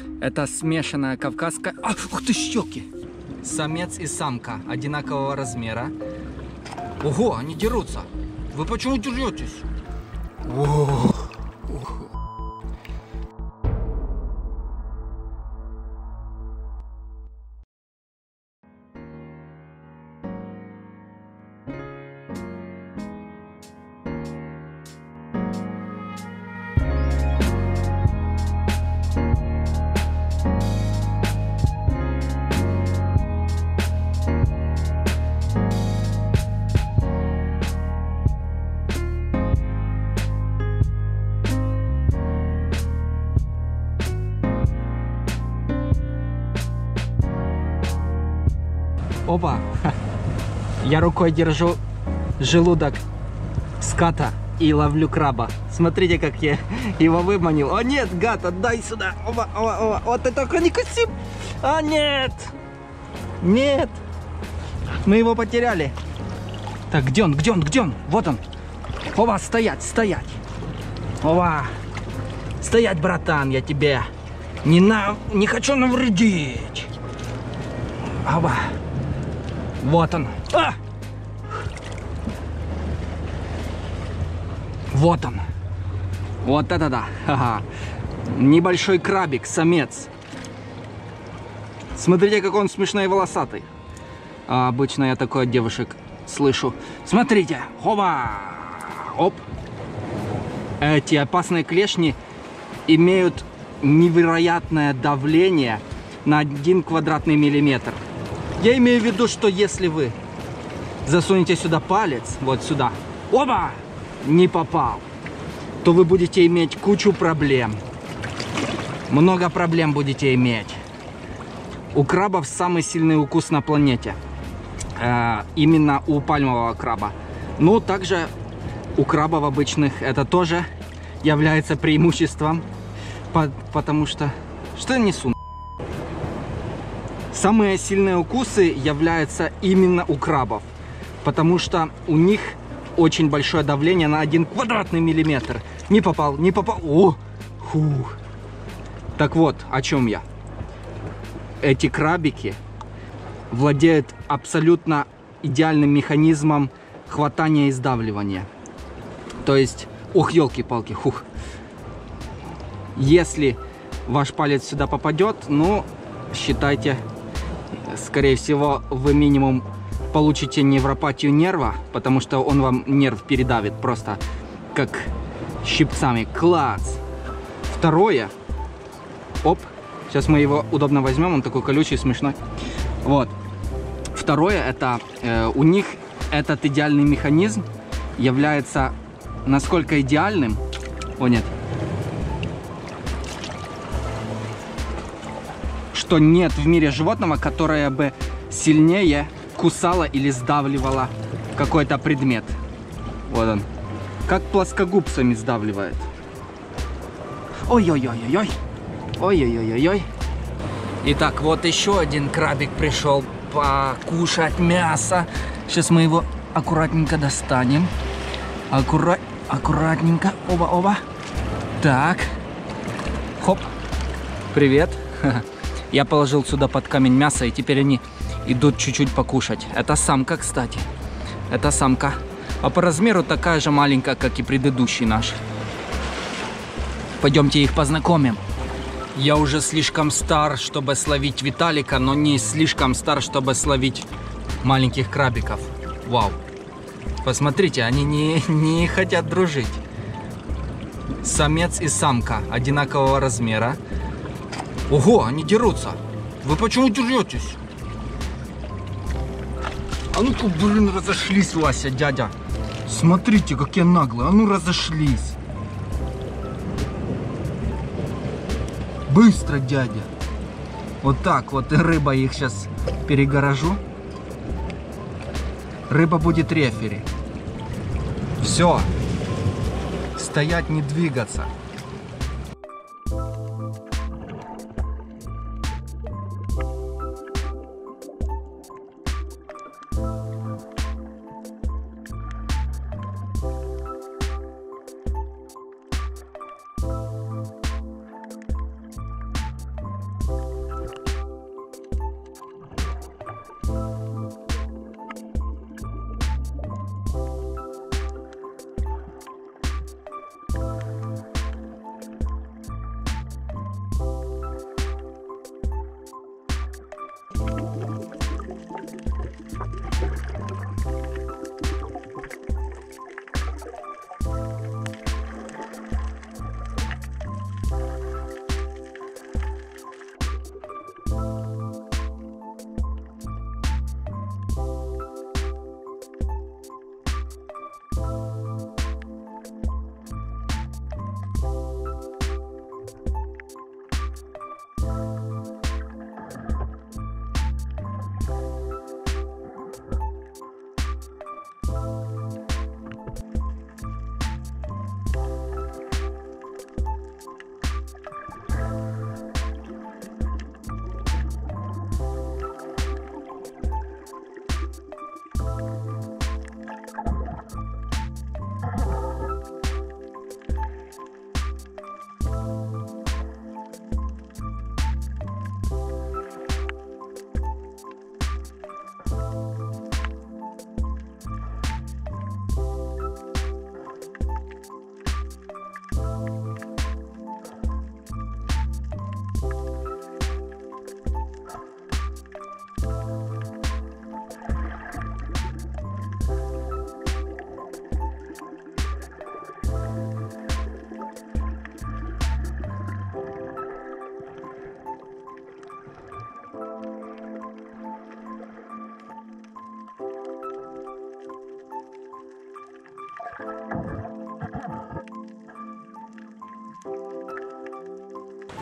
Это смешанная кавказская... А, ух ты, щеки! Самец и самка одинакового размера. Ого, они дерутся. Вы почему деретесь? Опа! Я рукой держу желудок ската и ловлю краба. Смотрите, как я его выманил. О нет, гад, отдай сюда. Опа, опа, опа. Вот это не косим. А нет! Нет! Мы его потеряли. Так, где он? Где он? Где он? Вот он. Опа, стоять, стоять. Опа. Стоять, братан, я тебе не хочу навредить. Опа. Вот он. А! Вот он. Вот это да. Ха-ха. Небольшой крабик, самец. Смотрите, как он смешной и волосатый. А обычно я такое от девушек слышу. Смотрите. Хоба. Оп. Эти опасные клешни имеют невероятное давление на 1 квадратный миллиметр. Я имею в виду, что если вы засунете сюда палец, вот сюда, оба, не попал, то вы будете иметь кучу проблем. Много проблем будете иметь. У крабов самый сильный укус на планете. Именно у пальмового краба. Но также у крабов обычных это тоже является преимуществом. Потому что... Что я несу? Самые сильные укусы являются именно у крабов, потому что у них очень большое давление на 1 квадратный миллиметр. Не попал, не попал. О! Фух. Так вот, о чем я. Эти крабики владеют абсолютно идеальным механизмом хватания и сдавливания. То есть, ох, елки-палки, хух. Если ваш палец сюда попадет, ну, считайте... Скорее всего, вы минимум получите невропатию нерва, потому что он вам нерв передавит просто как щипцами. Класс! Второе. Оп. Сейчас мы его удобно возьмем. Он такой колючий, смешной. Вот. Второе, это у них этот идеальный механизм является насколько идеальным. О, нет. Что нет в мире животного, которое бы сильнее кусало или сдавливало какой-то предмет. Вот он. Как плоскогубцами сдавливает. Ой-ой-ой-ой-ой. Ой-ой-ой-ой-ой. Итак, вот еще один крабик пришел покушать мясо. Сейчас мы его аккуратненько достанем. Аккуратненько. Оба-оба. Так. Хоп. Привет. Я положил сюда под камень мясо, и теперь они идут чуть-чуть покушать. Это самка, кстати. Это самка. А по размеру такая же маленькая, как и предыдущий наш. Пойдемте их познакомим. Я уже слишком стар, чтобы словить Виталика, но не слишком стар, чтобы словить маленьких крабиков. Вау. Посмотрите, они не хотят дружить. Самец и самка одинакового размера. Ого, они дерутся. Вы почему деретесь? А ну-ка, блин, разошлись, Вася, дядя. Смотрите, какие наглые. А ну, разошлись. Быстро, дядя. Вот так вот, и рыба их сейчас перегоражу. Рыба будет рефери. Все. Стоять, не двигаться.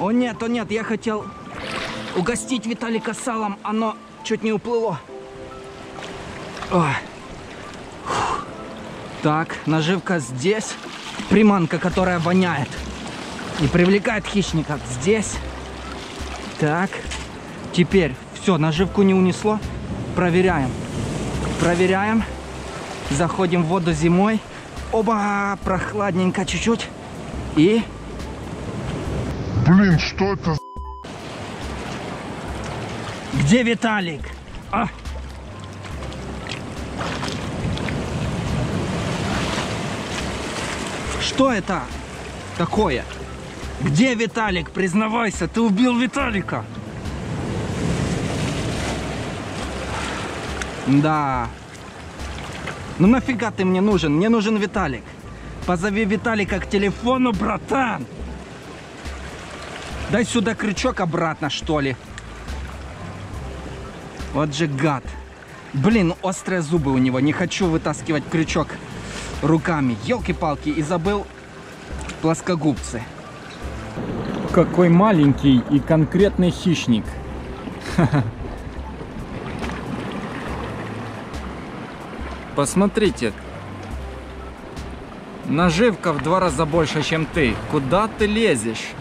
О нет, я хотел угостить Виталика салом, оно чуть не уплыло. Ой. Так, наживка здесь. Приманка, которая воняет и привлекает хищников, здесь. Так, теперь все, наживку не унесло. Проверяем. Заходим в воду зимой. Оба, прохладненько чуть-чуть. И... Блин, что это? Где Виталик? А! Что это такое? Где Виталик? Признавайся, ты убил Виталика. Да. Ну нафига ты мне нужен? Мне нужен Виталик. Позови Виталика к телефону, братан. Дай сюда крючок обратно, что ли. Вот же гад. Блин, острые зубы у него. Не хочу вытаскивать крючок руками. Елки-палки, и забыл плоскогубцы. Какой маленький и конкретный хищник. Посмотрите. Наживка в 2 раза больше, чем ты. Куда ты лезешь?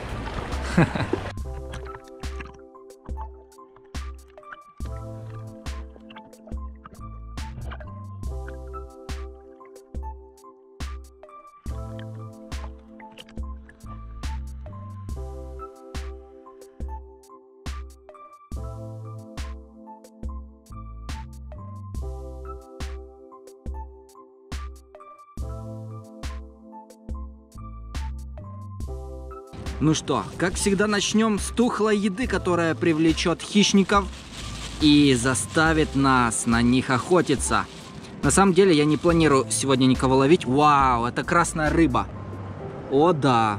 Ну что, как всегда, начнем с тухлой еды, которая привлечет хищников и заставит нас на них охотиться. На самом деле я не планирую сегодня никого ловить. Вау, это красная рыба. О да.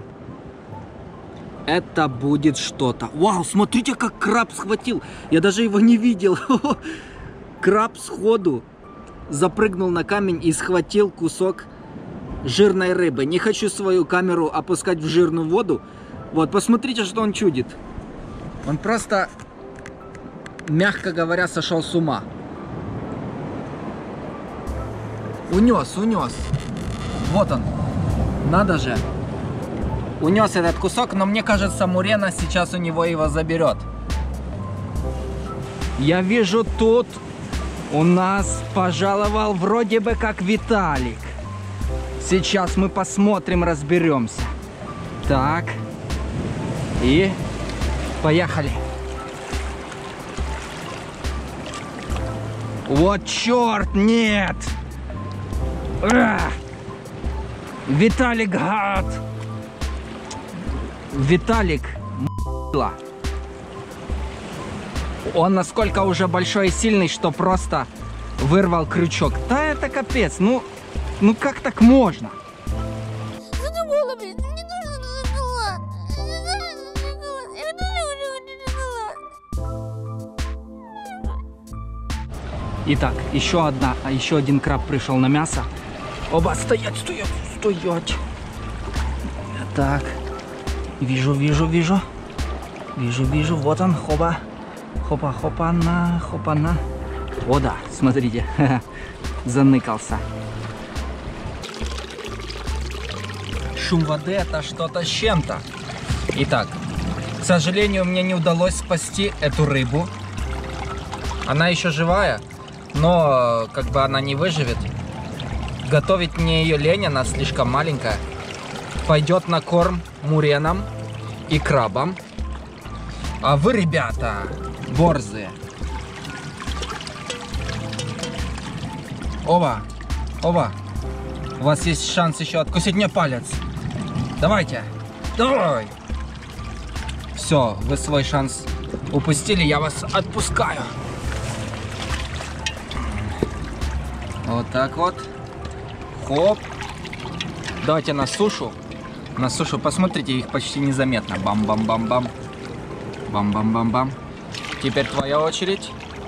Это будет что-то. Вау, смотрите, как краб схватил. Я даже его не видел. Краб сходу запрыгнул на камень и схватил кусок жирной рыбы. Не хочу свою камеру опускать в жирную воду. Вот, посмотрите, что он чудит. Он просто, мягко говоря, сошел с ума. Унес. Вот он. Надо же. Унес этот кусок, но мне кажется, Мурена сейчас у него его заберет. Я вижу, тут у нас пожаловал вроде бы как Виталик. Сейчас мы посмотрим, разберемся. Так. И поехали. Вот черт, нет! Виталик, гад! Виталик, м***ла. Он насколько уже большой и сильный, что просто вырвал крючок. Да это капец, ну как так можно? Итак, еще один краб пришел на мясо. Оба, стоять. Так, вижу. Вот он, хопана. О да, смотрите, заныкался. Шум воды — это что-то с чем-то. Итак, к сожалению, мне не удалось спасти эту рыбу. Она еще живая, но как бы она не выживет. Готовить мне ее лень, она слишком маленькая. Пойдет на корм муренам и крабам. А вы, ребята, борзые. Оба. У вас есть шанс еще откусить мне палец. Давайте. Давай. Все, вы свой шанс упустили, я вас отпускаю. Вот так вот. Хоп. Давайте на сушу. На сушу, посмотрите, их почти незаметно. Бам-бам-бам-бам. Бам-бам-бам-бам. Теперь твоя очередь.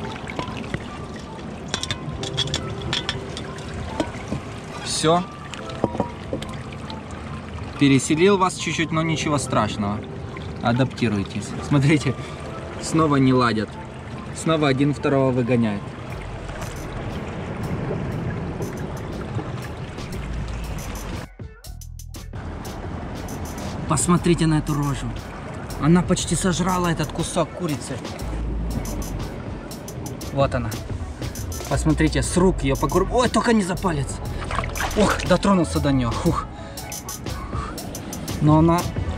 Все. Переселил вас чуть-чуть, но ничего страшного. Адаптируйтесь. Смотрите, снова не ладят. Снова один второго выгоняет. Посмотрите на эту рожу. Она почти сожрала этот кусок курицы. Вот она. Посмотрите, с рук ее погруб... Ой, только не за палец. Ох, дотронулся до нее. Фух. Но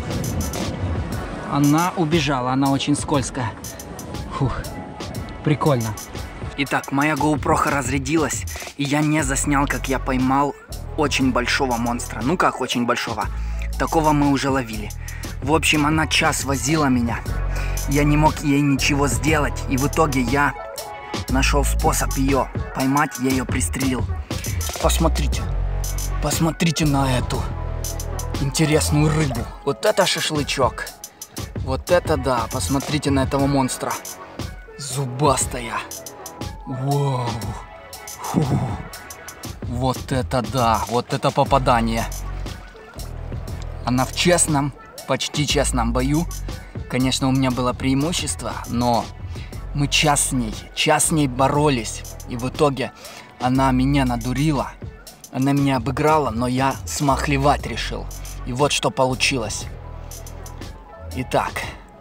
она убежала. Она очень скользкая. Фух. Прикольно. Итак, моя GoPro разрядилась. И я не заснял, как я поймал очень большого монстра. Ну как очень большого? Такого мы уже ловили. В общем, она час возила меня. Я не мог ей ничего сделать. И в итоге я нашел способ ее поймать. Я ее пристрелил. Посмотрите. Посмотрите на эту интересную рыбу. Вот это шашлычок. Вот это да. Посмотрите на этого монстра. Зубастая. Воу. Фу. Вот это да. Вот это попадание. Она в честном, почти честном бою. Конечно, у меня было преимущество, но мы час с ней боролись. И в итоге она меня надурила, она меня обыграла, но я смахлевать решил. И вот что получилось. Итак,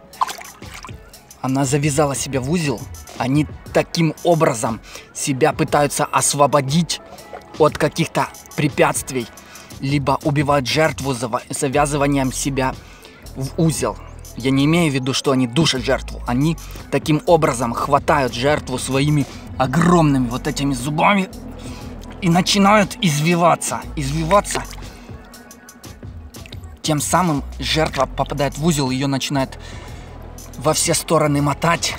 она завязала себя в узел. Они таким образом себя пытаются освободить от каких-то препятствий. Либо убивают жертву завязыванием себя в узел. Я не имею в виду, что они душат жертву. Они таким образом хватают жертву своими огромными вот этими зубами и начинают извиваться. Тем самым жертва попадает в узел, ее начинает во все стороны мотать.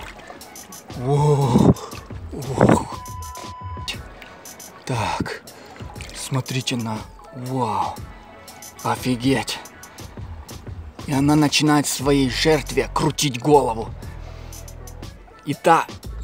Так, смотрите на... Вау, офигеть. И она начинает своей жертве крутить голову. И та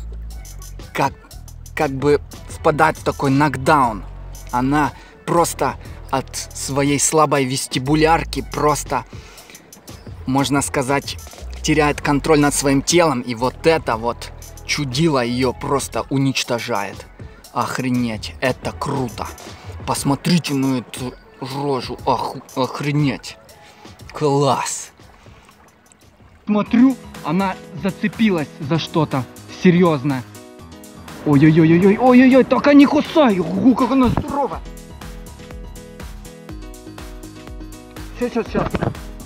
как бы впадает в такой нокдаун. Она просто от своей слабой вестибулярки просто, можно сказать, теряет контроль над своим телом. И вот это вот чудило ее просто уничтожает. Охренеть, это круто. Посмотрите на эту рожу, охренеть. Класс. Смотрю, она зацепилась за что-то серьезное. Ой-ой-ой, только не кусай, как она здорова. Сейчас.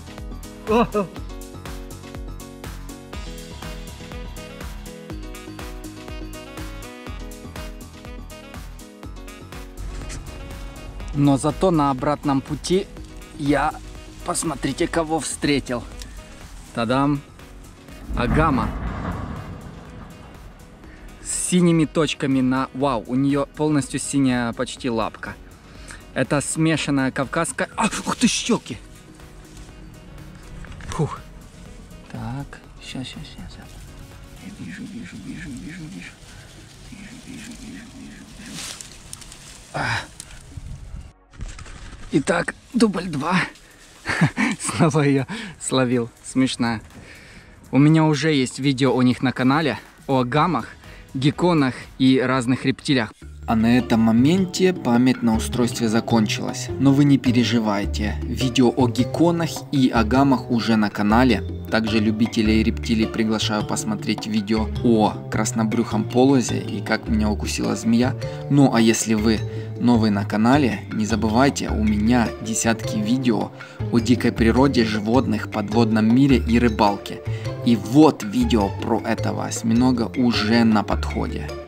Но зато на обратном пути я, посмотрите, кого встретил. Тадам! Агама. С синими точками на... Вау, у нее полностью синяя почти лапка. Это смешанная кавказская... Ух ты, щеки! Фух. Так, сейчас. Я вижу. Итак, дубль 2. Снова ее словил. Смешная. У меня уже есть видео у них на канале о агамах, гекконах и разных рептилиях. А на этом моменте память на устройстве закончилась. Но вы не переживайте. Видео о гекконах и агамах уже на канале. Также любителей рептилий приглашаю посмотреть видео о краснобрюхом полозе и как меня укусила змея. Ну а если вы новый на канале, не забывайте, у меня десятки видео о дикой природе, животных, подводном мире и рыбалке. И вот видео про этого осьминога уже на подходе.